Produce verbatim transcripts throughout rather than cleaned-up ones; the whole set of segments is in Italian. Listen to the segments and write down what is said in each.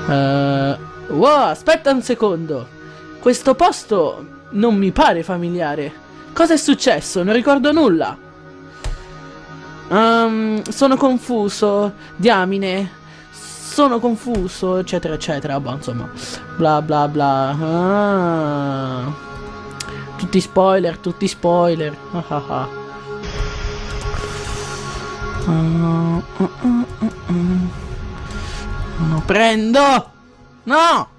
Uh, wow, aspetta un secondo. Questo posto non mi pare familiare. Cosa è successo? Non ricordo nulla. Um, sono confuso. Diamine. Sono confuso, eccetera, eccetera. Boh, insomma. Bla bla bla. Ah. Tutti spoiler, tutti spoiler. Ah, ah, ah. Uh, uh, uh, uh, uh. Lo prendo. No.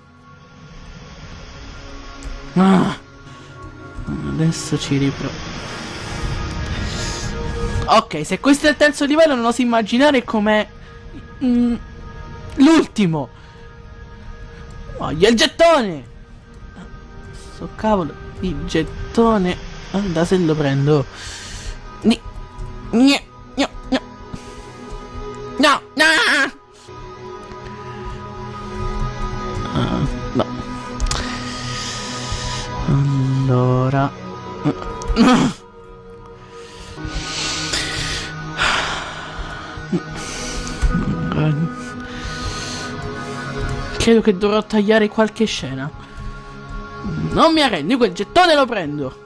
Ah. Adesso ci riprovo. Ok, se questo è il terzo livello non oso immaginare com'è mm, l'ultimo. Voglio il gettone. Sto cavolo di gettone. Guarda se lo prendo. Ni ni no no no no. Uh, no. Allora credo che dovrò tagliare qualche scena. Non mi arrendo, io quel gettone lo prendo.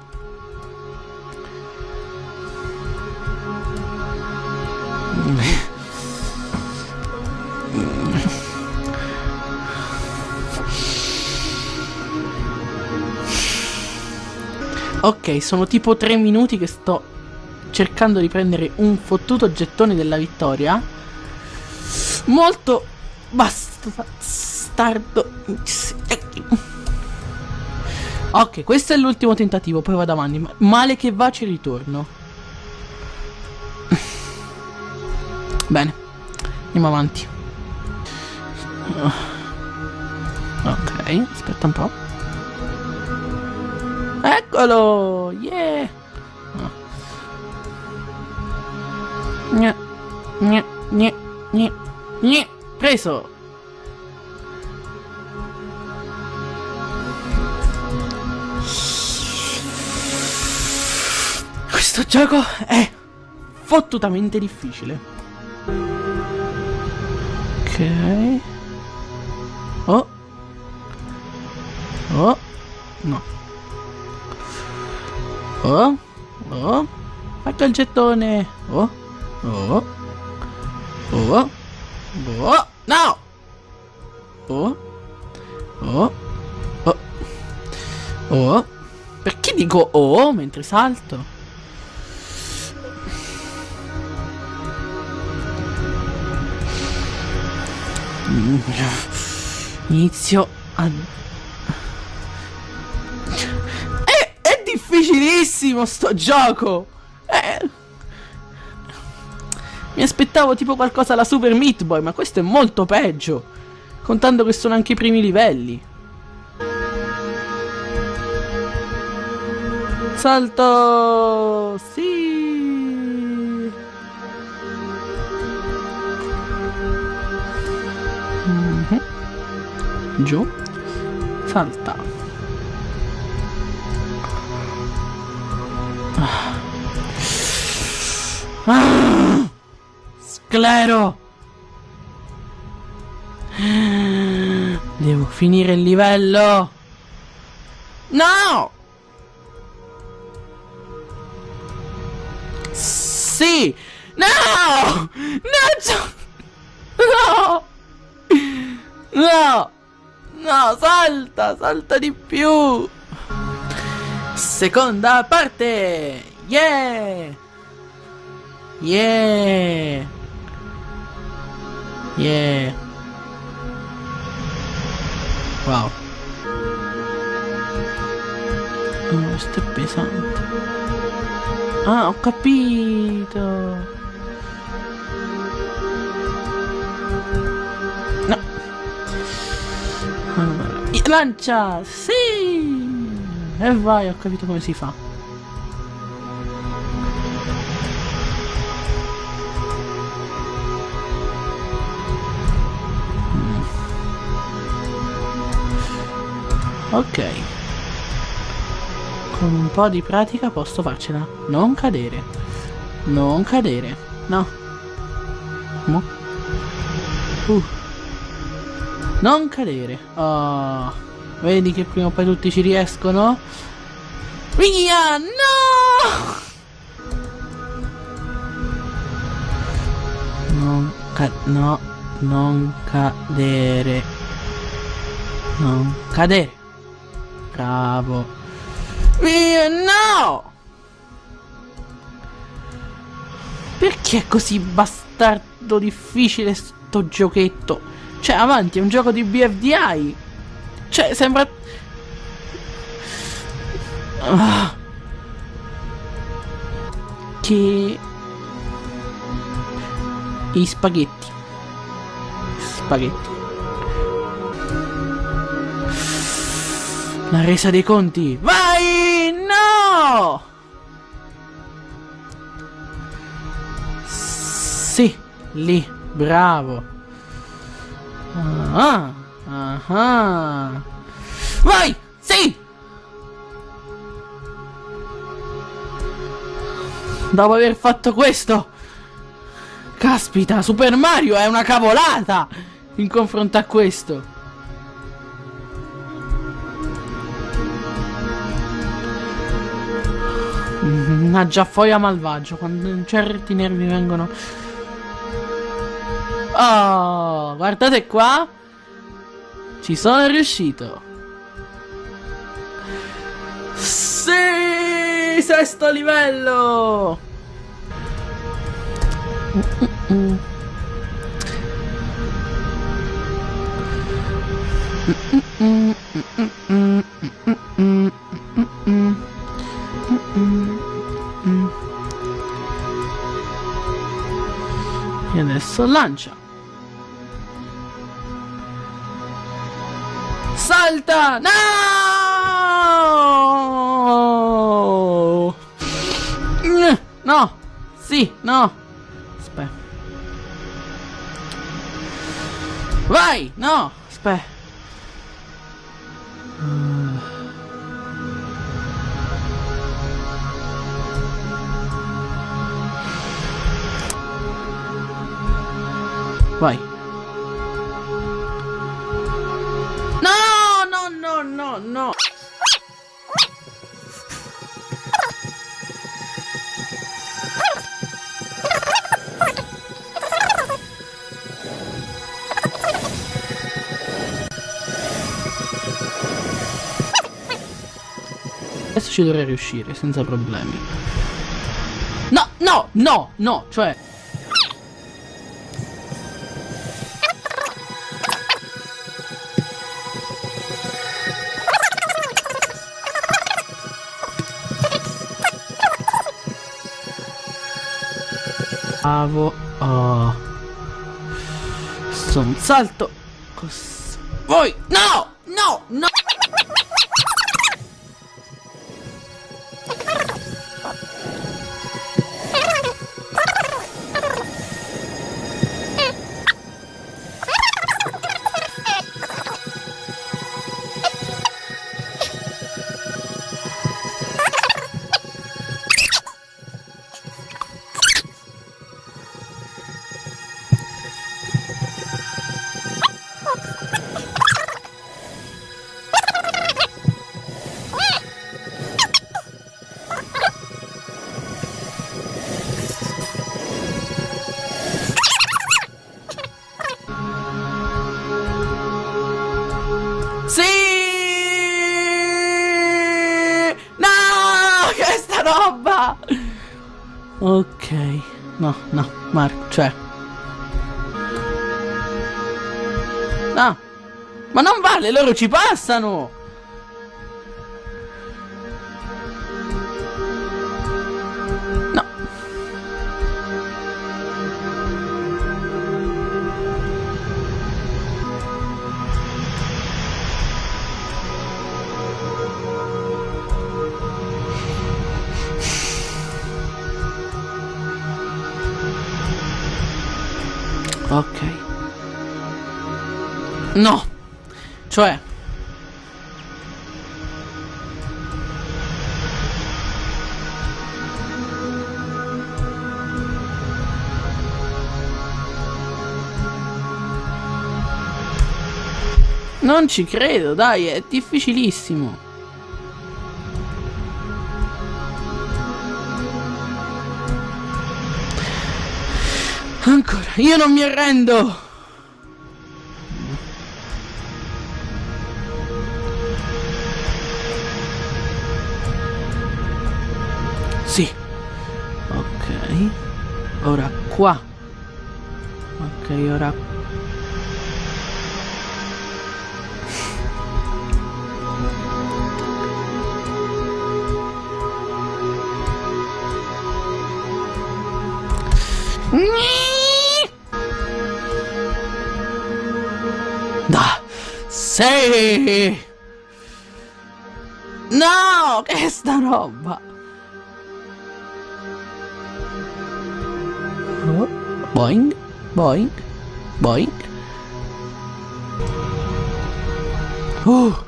Ok, sono tipo tre minuti che sto cercando di prendere un fottuto gettone della vittoria. Molto bastardo. Ok, questo è l'ultimo tentativo, poi vado avanti. Male che va ci ritorno. Bene, andiamo avanti. Ok, aspetta un po'. Eccolo! Yeah! Gne, gne, gne, gne, gne. Preso! Questo gioco è fottutamente difficile. Ok. Oh. Oh. No. Oh. Oh. Faccio il gettone. Oh. Oh. Oh. Oh. No. Oh. Oh. Oh. Oh. Perché dico oh mentre salto? Inizio a... È, è difficilissimo sto gioco. Eh... Mi aspettavo tipo qualcosa alla Super Meat Boy, ma questo è molto peggio, contando che sono anche i primi livelli. Salto! Sì! Mm-hmm. Giù. Salta. Ah. Ah. Sclero. Devo finire il livello. No! Sì! No! No! No! No! No, salta! Salta di più! Seconda parte! Yeah! Yeah! Yeah! Wow! Oh, questo è pesante. Ah, ho capito! No! Allora, lancia! Sì! E vai, ho capito come si fa. Mm. Ok. Con un po' di pratica posso farcela. Non cadere. Non cadere. No. Mo. Uh. Non cadere. Oh, vedi che prima o poi tutti ci riescono? Via! No! Non ca... No. Non cadere. Non cadere. Bravo. Via! No! Perché è così bastardo difficile sto giochetto? Cioè, avanti, è un gioco di B F D I. Cioè, sembra... Ah. Che... I spaghetti. Spaghetti. La resa dei conti. Vai! No! Sì, lì, bravo. Ah, ah, ah. Vai! Sì! Dopo aver fatto questo, caspita, Super Mario è una cavolata in confronto a questo. Mannaggia, foia malvagio, quando certi nervi vengono... Oh, guardate qua. Ci sono riuscito. Sì, sesto livello. Mm-mm. Mm-mm. Mm-mm. Mm-mm. Mm-mm. Mm-mm. E adesso lancia. Salta! No! No! Sì, no! Aspetta. Vai! No! Aspetta. Vai. No, no, no, no, no. Adesso ci dovrei riuscire senza problemi. No, no, no, no, cioè... Bravo. Oh. Sto un salto. Cos... Voi. No! No! No! Sì! No! Che sta roba! Ok. No, no, Marco, cioè... No! Ma non vale, loro ci passano! No. Ok. No. Cioè. Non ci credo, dai, è difficilissimo. Ancora, io non mi arrendo. Sì. Ok. Ora qua. Ok, ora da. Sì. No, che è sta roba? Boing, boing, boing. Uh.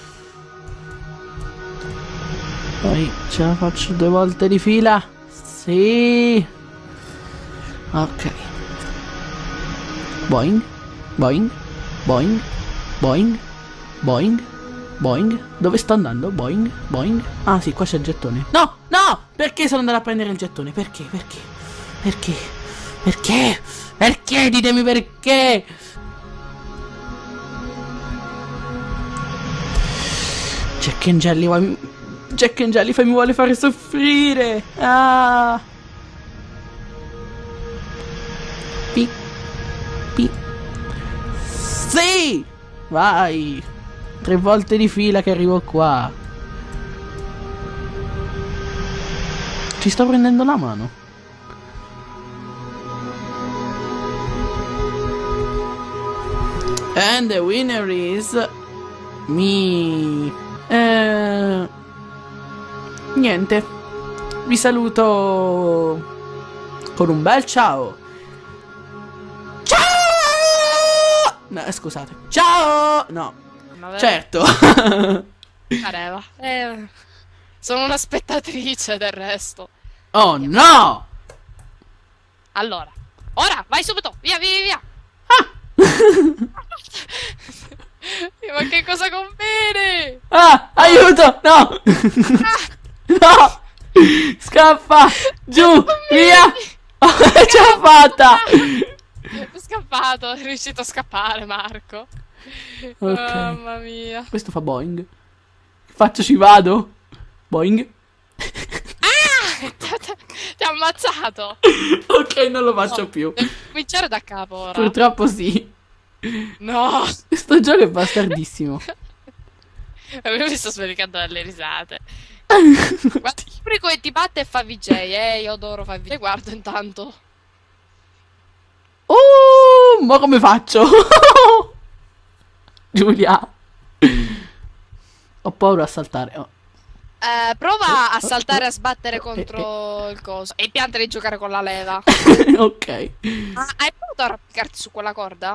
Poi ce la faccio due volte di fila. Sì. Ok. Boing, boing, boing, boing, boing, boing. Dove sto andando? Boing, boing. Ah sì, qua c'è il gettone. No, no! Perché sono andato a prendere il gettone? Perché? Perché? Perché? Perché? Perché? Ditemi perché! Jack and Jelly vuoi... Jack and Jelly mi vuole fare soffrire! Ah! Pi. Pi. Sì! Vai! Tre volte di fila che arrivo qua. Ci sto prendendo la mano. And the winner is me. Eh, niente. Vi saluto con un bel ciao. Ciao! No, scusate. Ciao! No. Vabbè. Certo. Pareva. Eh, sono una spettatrice del resto. Oh no! Allora, ora vai subito. Via, via, via. Ma che cosa combini? Ah, aiuto! No! No! Scappa! Giù! Via! Ce l'ho fatta! È scappato, è riuscito a scappare, Marco. Ok. Mamma mia. Questo fa boing. Che faccio? Ci vado? Boing. Ah! Ti ha ammazzato. Ok, non lo faccio No, più. devi cominciare da capo ora. Purtroppo sì. No. Questo gioco è bastardissimo. Io mi sto svericando dalle risate. Guarda, l'unico che ti batte è Favij J, eh, io adoro Favij J. Guardo intanto. Oh, ma come faccio? Giulia. Ho paura a saltare. Oh. Eh, prova a saltare e a sbattere Eh, contro il coso. E pianta di giocare con la leva. Ok. Ah, hai provato a arrampicarti su quella corda?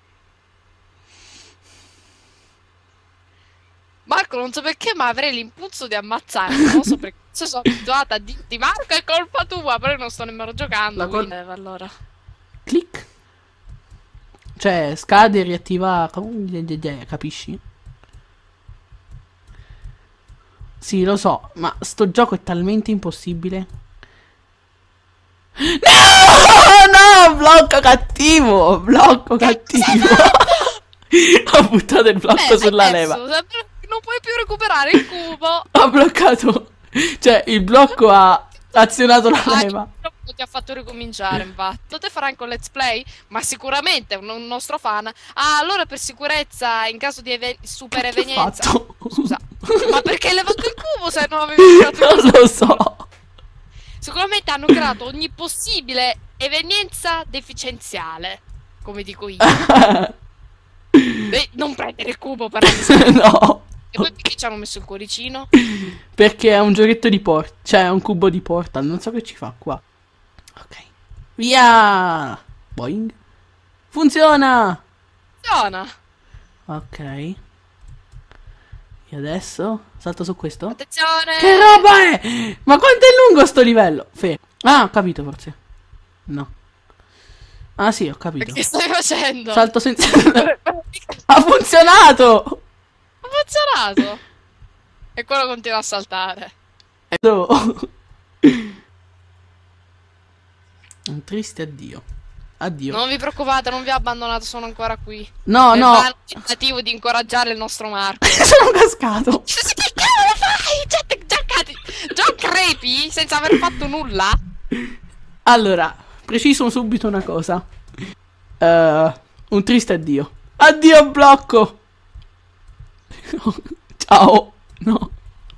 Marco, non so perché, ma avrei l'impulso di ammazzarti. Non so perché sono abituata a dirti Marco è colpa tua, però io non sto nemmeno giocando. La cor- quindi, eh, allora. Clic. Cioè, scade e riattiva. Capisci? Sì, lo so, ma sto gioco è talmente impossibile. No! No! Blocco cattivo! Blocco cattivo! Ho buttato il blocco Beh, sulla hai leva. perso, non puoi più recuperare il cubo. Ho bloccato. Cioè, il blocco ha azionato la Ah, leva. il ti ha fatto ricominciare, infatti. Potete fare anche un let's play? Ma sicuramente un, un nostro fan. Ah, allora per sicurezza, in caso di even- super Che ho evenienza. fatto? Scusa, ma perché hai levato il cubo se non avevi creato il Non lo so. Sicuramente hanno creato ogni possibile evenienza deficienziale. Come dico io. Beh, non prendere il cubo per No. E poi perché ci hanno messo il cuoricino? Perché è un giochetto di porta. Cioè, è un cubo di Portal. Non so che ci fa qua. Ok. Via. Boing. Funziona. Funziona. Ok. E adesso salto su questo. Attenzione. Che roba è? Ma quanto è lungo sto livello? Fe. Ah, ho capito forse. No. Ah sì, ho capito. Che stai facendo? Salto senza... Ha funzionato! Ha funzionato! E quello continua a saltare. No. Un triste addio. Addio. Non vi preoccupate, non vi ho abbandonato, sono ancora qui. No, Nel no. vano tentativo di incoraggiare il nostro Marco. Sono cascato. Che cavolo fai? Già, già, cadi- già crepi senza aver fatto nulla? Allora, preciso subito una cosa. Eh, un triste addio. Addio blocco. Ciao. No.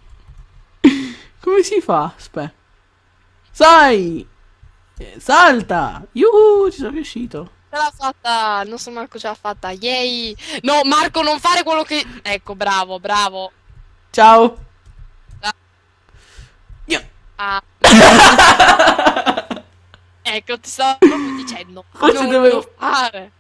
Come si fa? Aspetta. Sai. Eh, salta. Yuhu, ci sono riuscito. Ce l'ha fatta, il nostro Marco ce l'ha fatta, yay! No, Marco, non fare quello che... Ecco, bravo, bravo. Ciao. Ah. Io. Ah. Ecco, ti stavo proprio dicendo. Forse non dovevo- lo fare.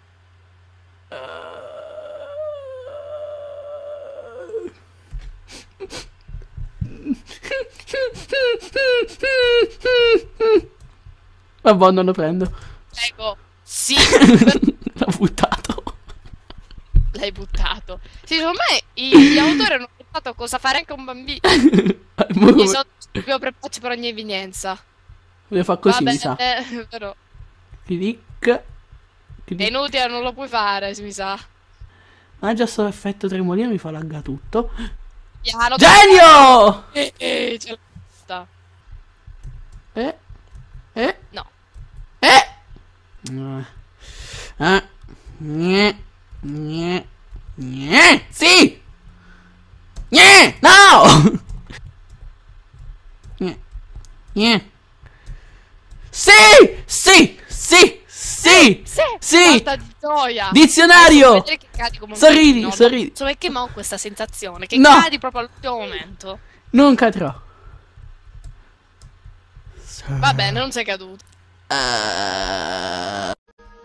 Vabbè, non lo prendo. Ecco, sì, L'ho buttato. l'hai buttato. Sì, secondo me i- gli autori hanno pensato cosa fare anche a un bambino. Mo Gli come- sono proprio preparati per ogni evenienza. Voglio fare così, Vabbè, mi sa. eh, però Clic. è Clic. inutile, non lo puoi fare, mi sa. Ah, già sto effetto tremolino mi fa lagga tutto. Piano. Genio! Eh, eh, ce l'ho fatta. Eh. Eh. No. Eh. Ah. Gne. Gne. Gne. Sì. Gne. No. Gne. Gne. Sì. Sì. Sì. Sì. Sì, Sì. basta di gioia. Dizionario. Adesso vedere che cadi come un Sorridi, bambino. sorridi. So perché ho questa sensazione che No. cadi proprio all'ultimo momento. Non cadrò. Va bene, non sei caduto. Uh...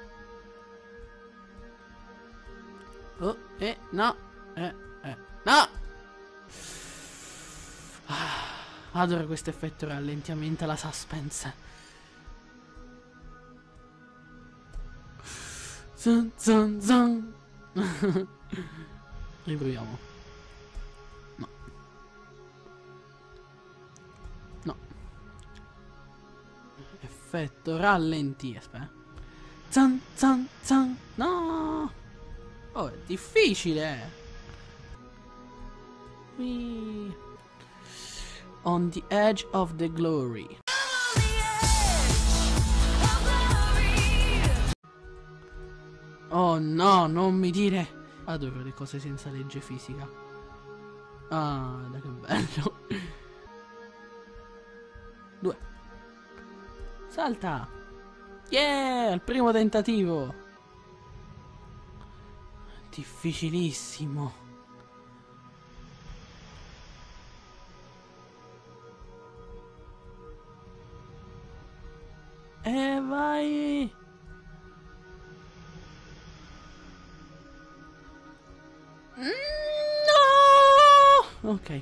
Oh, eh, no. Eh, eh, no. Ah, adoro questo effetto rallenti, aumenta la suspense. Zun, zun, zun. Riproviamo. No. No. Effetto rallenti, aspetta. Zan, zan, zan. No. Oh, è difficile. Whee. On the edge of the glory. Oh no, non mi dire. Adoro le cose senza legge fisica. Ah, da che bello. Due. Salta. Yeah, al primo tentativo. Difficilissimo. E vai. No. Ok.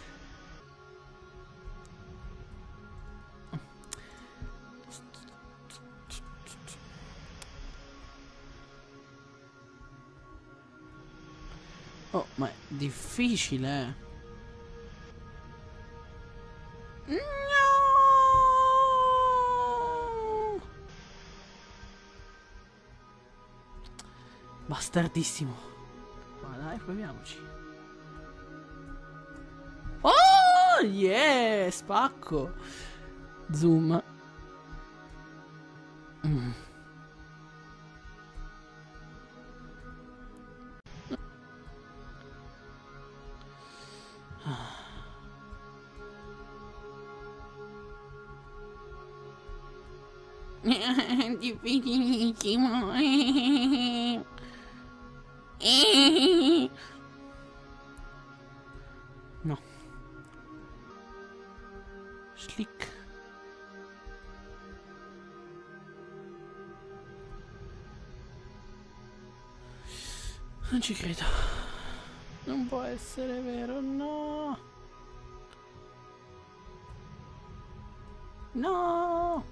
Oh, ma è difficile. No! Bastardissimo. Ma dai, proviamoci. Oh, yeah, spacco. Zoom. Mm. Difficilissimo. No. Slick. Non ci credo. Non può essere vero, no. No.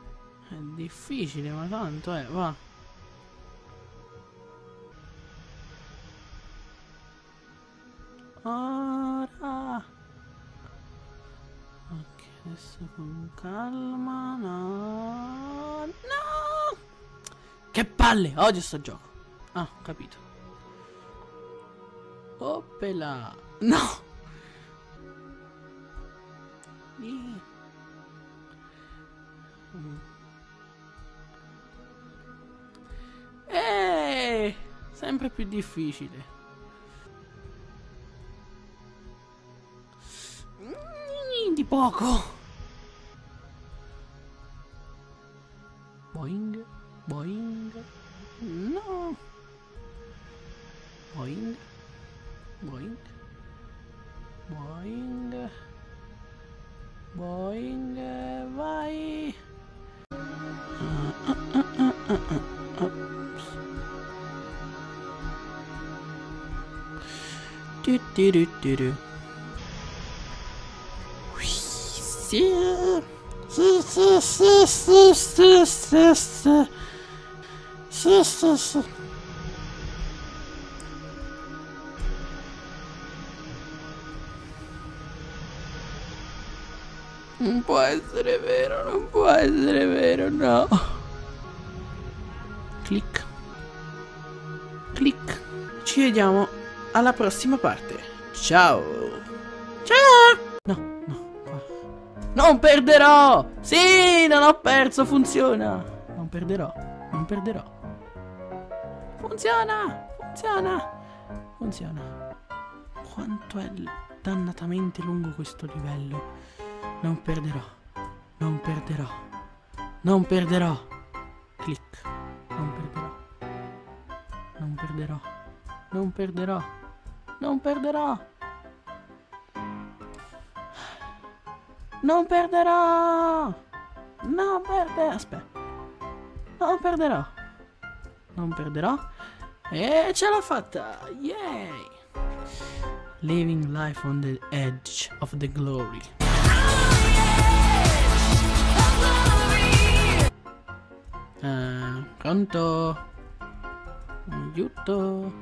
È difficile, ma tanto è, va. ora. Ok, adesso con calma. No, no. Che palle, odio sto gioco. Ah, ho capito. Oppela. No. Mm. Eh, sempre più difficile. Mm, di poco. Boing, boing. No. Boing, boing, boing, boing, vai. Du, du, du, du, du. Sì, sì, sì, sì, sì, sì, sì, sì. Sì, sì, sì. Non può essere vero, non può essere vero, no. Clic. Clic. Ci vediamo alla prossima parte. Ciao. Ciao. No, no. Qua. Non perderò. Sì, non ho perso, funziona. Non perderò, non perderò. Funziona, funziona. Funziona. Quanto è dannatamente lungo questo livello. Non perderò, non perderò, non perderò. Clic, non perderò, non perderò, non perderò, non perderò, non perderò, non perderò, aspetta, non perderò, non perderò, e ce l'ho fatta, yay! Living life on the edge of the glory. Uh, pronto? Aiuto?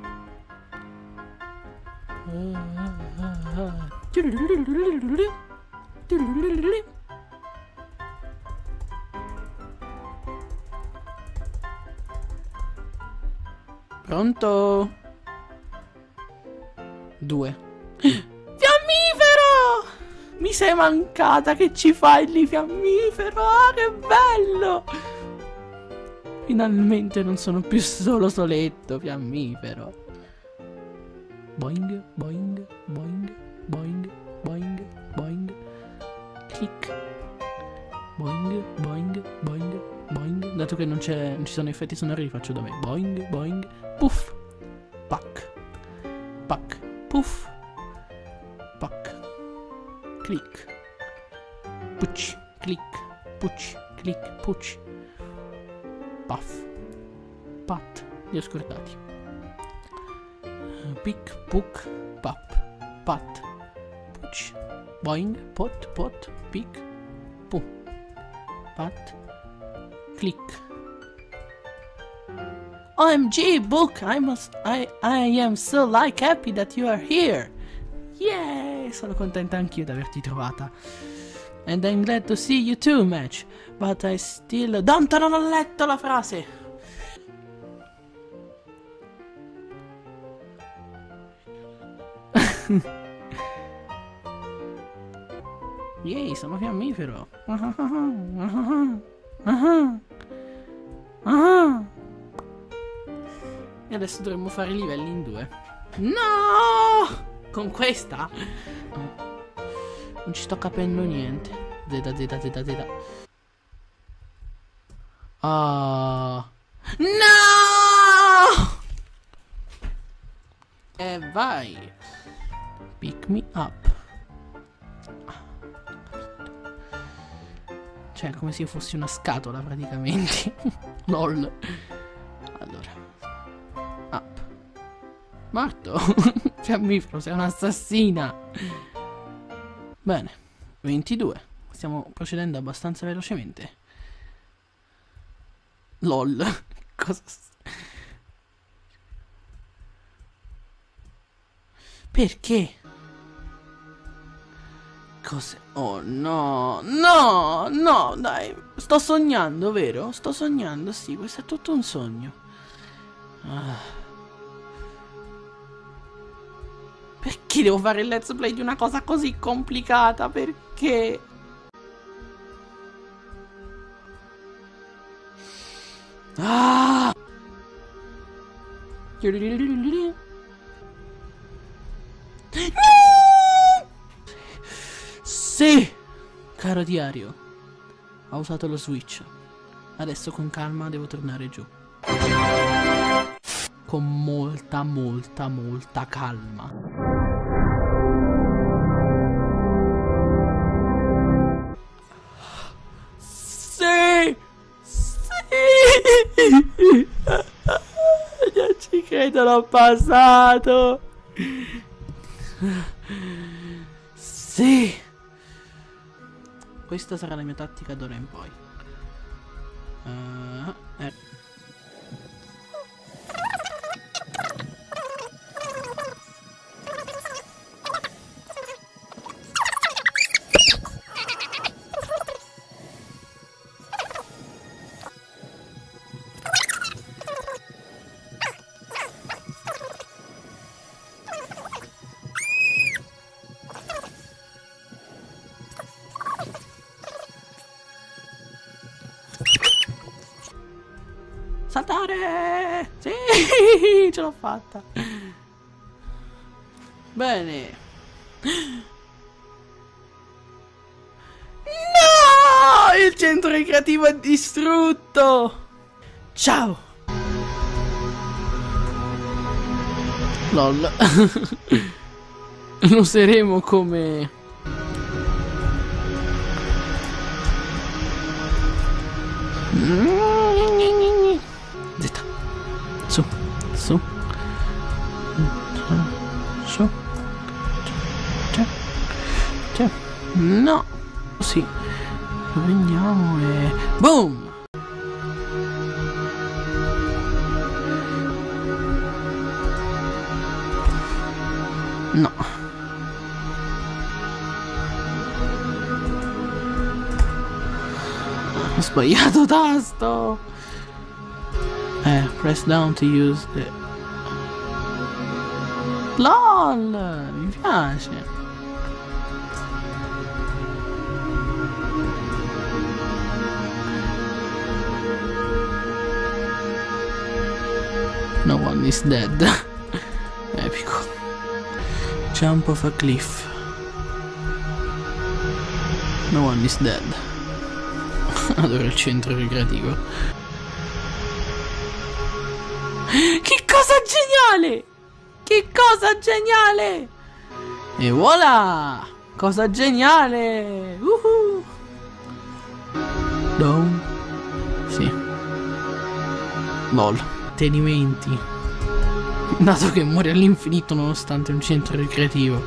Uh, uh, uh. Pronto? Due. Fiammifero! Mi sei mancata, che ci fai lì, fiammifero? Ah, che bello! Finalmente non sono più solo soletto, fiammifero. Boing, boing, boing, boing, boing, boing. Clic. Boing, boing, boing, boing. Dato che non, c'è, non ci sono effetti sonori, li faccio da me. Boing, boing, puff. Pac. Pac. Puff. Pac. Clic. Pucci. Clic. Pucci. Clic. Pucci. Puff. Pat. Li ho scordati. Pic. Puc. Pap. Pat. Pucci. Boing. Pot. Pot. Pic. Pu. Pat. Clic. O M G, Book, I must, I, I am so like happy that you are here. Yeah, sono contenta anch'io di averti trovata. And I'm glad to see you too, Match. But I still... Dante, non ho letto la frase! Yay, sono fiammifero. Ah ah ah ah. E adesso dovremmo fare i livelli in due. No! Con questa? Non ci sto capendo niente. Z, Z, Z, Z. Ah. No! E vai. Pick me up. Cioè, come se io fossi una scatola praticamente. Lol. Allora. Up. Morto. Fiammifero, sei un'assassina. Bene. ventidue. Stiamo procedendo abbastanza velocemente. Lol. Cosa... Perché? Cos'è? Oh no, no, no, dai. Sto sognando, vero? Sto sognando, sì, questo è tutto un sogno. Ah. Perché devo fare il let's play di una cosa così complicata? Perché? Ah! Sì, caro diario, ho usato lo switch. Adesso con calma devo tornare giù. Con molta, molta, molta calma. Sì! Sì! Non ci credo, l'ho passato! Sì! Questa sarà la mia tattica d'ora in poi. Uh, eh. Saltare! Sì! Ce l'ho fatta! Bene! No! Il centro ricreativo è distrutto! Ciao! Lol. Lo useremo come... Z. Su, su. Su. C'è. C'è. No. Sì. Lo prendiamo e... Boom! No. Ho sbagliato tasto. Eh, press down to use the... LOL! Mi piace. No one is dead. Epico. Jump off a cliff. No one is dead. Adoro il centro ricreativo. Che cosa geniale! Che cosa geniale! E voilà! Cosa geniale! Uhu! Down. Sì. Lol. Tenimenti. Dato che muore all'infinito nonostante un centro ricreativo.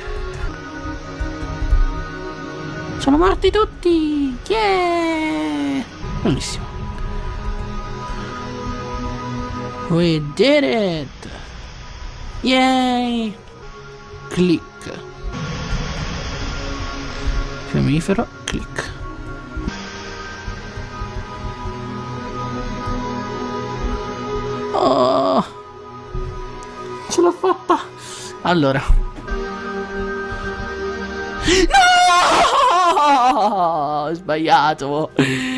Sono morti tutti! Yeah! Bellissimo. We did it! Yay! Click. Fiammifero, click. Oh! Ce l'ho fatta! Allora. No! Ho sbagliato.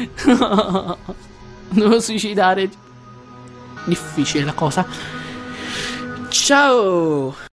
Devo suicidare. Difficile la cosa. Ciao!